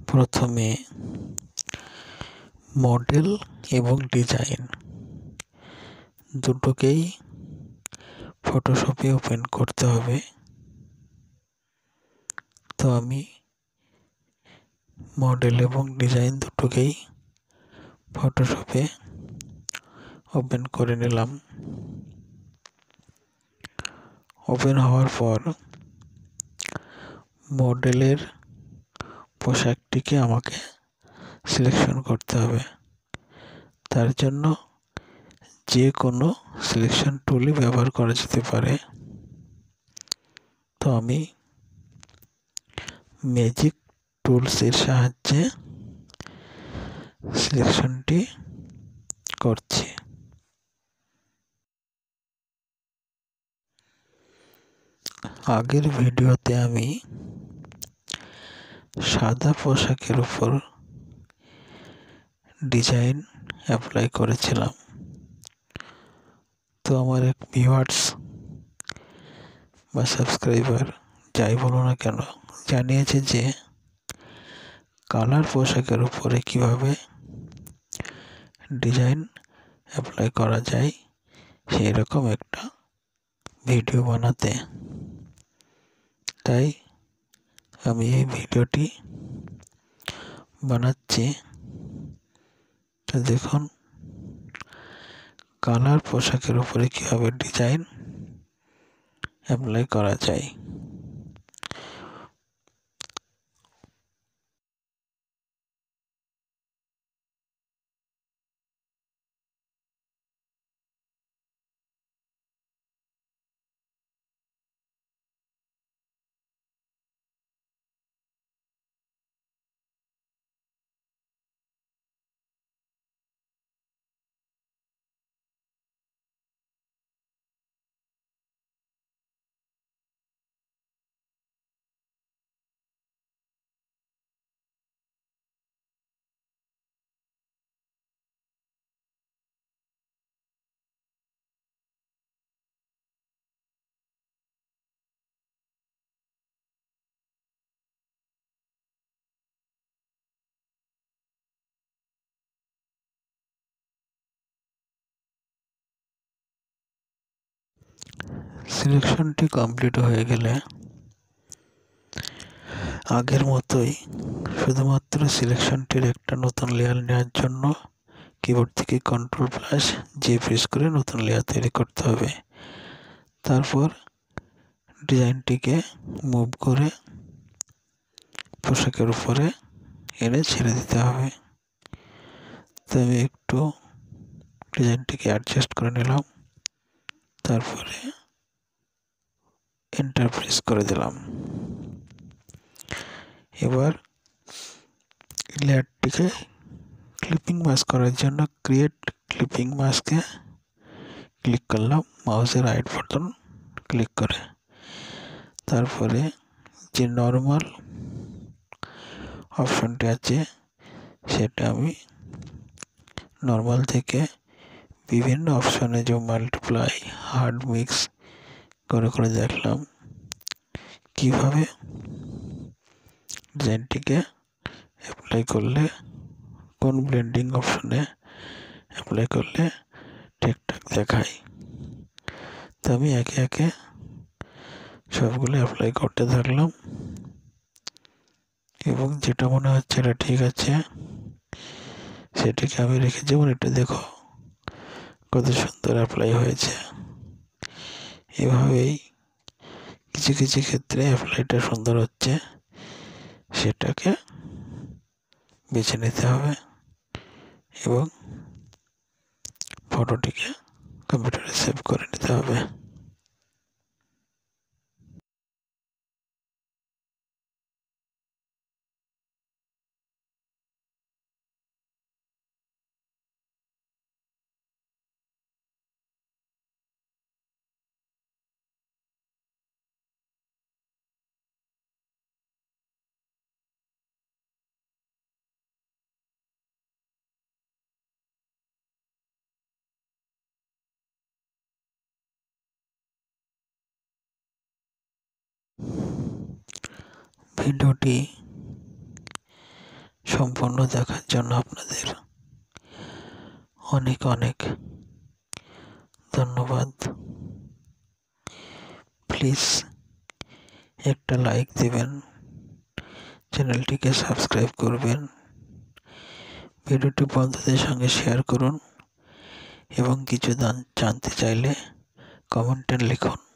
প্রথমে মডেল এবং ডিজাইন দুটোকেই ফটোশপে ওপেন করতে হবে। তো আমি মডেল এবং ডিজাইন দুটোকেই ফটোশপে ওপেন করে নিলাম। ওপেন হওয়ার পর মডেলের পোশাকটিকে আমাকে সিলেকশন করতে হবে। তার জন্য যে কোনো সিলেকশন টুলই ব্যবহার করা যেতে পারে। তো আমি ম্যাজিক টুলসের সাহায্যে সিলেকশনটি করছি। আগের ভিডিওতে আমি সাদা পোশাকের উপর ডিজাইন অ্যাপ্লাই করেছিলাম। তো আমার এক ভিউয়ার্স বা সাবস্ক্রাইবার যাই বলো না কেন জানিয়েছে যে কালার পোশাকের উপরে কিভাবে ডিজাইন অ্যাপ্লাই করা যায় সেই রকম একটা ভিডিও বানাতে। তাই আমি এই ভিডিওটি বানাচ্ছি। তো দেখুন কালার পোশাকের উপরে কিভাবে ডিজাইন অ্যাপ্লাই করা যায়। সিলেকশনটি কমপ্লিট হয়ে গেলে আগের মতোই শুধুমাত্র সিলেকশনটির একটা নতুন লেয়ার নেওয়ার জন্য কিবোর্ড থেকে Ctrl+J প্রেস করে নতুন লেয়ার তৈরি করতে হবে। তারপর ডিজাইনটিকে মুভ করে পোশাকের উপরে এনে ছেড়ে দিতে হবে। তো আমি একটু ডিজাইনটিকে অ্যাডজাস্ট করে নিলাম, তারপরে এন্টার প্রেস করে দিলাম। এবার লেয়ারটিকে ক্লিপিং মাস্ক করার জন্য ক্রিয়েট ক্লিপিং মাস্কে ক্লিক করলাম মাউসের রাইট বাটন ক্লিক করে। তারপরে যে নর্মাল অপশনটি আছে সেটা আমি নর্মাল থেকে বিভিন্ন অপশনে যে মাল্টিপ্লাই হার্ড মিক্স করে করে দেখলাম কিভাবে ডিজাইনটিকে অ্যাপ্লাই করলে কোন ব্লেন্ডিং অপশনে অ্যাপ্লাই করলে ঠিকঠাক দেখায়। তো আমি একে একে সবগুলো অ্যাপ্লাই করতে থাকলাম এবং যেটা মনে হচ্ছে এটা ঠিক আছে সেটিকে আমি রেখে যেমন এটা দেখো কত সুন্দর অ্যাপ্লাই হয়েছে। এভাবেই কিছু কিছু ক্ষেত্রে অ্যাপ্লাইটা সুন্দর হচ্ছে সেটাকে বেছে নিতে হবে এবং ফটোটিকে কম্পিউটারে সেভ করে নিতে হবে। ভিডিওটি সম্পূর্ণ দেখার জন্য আপনাদের অনেক অনেক ধন্যবাদ। প্লিজ একটা লাইক দেবেন, চ্যানেলটিকে সাবস্ক্রাইব করবেন, ভিডিওটি বন্ধুদের সঙ্গে শেয়ার করুন এবং কিছু জানতে চাইলে কমেন্টে লিখুন।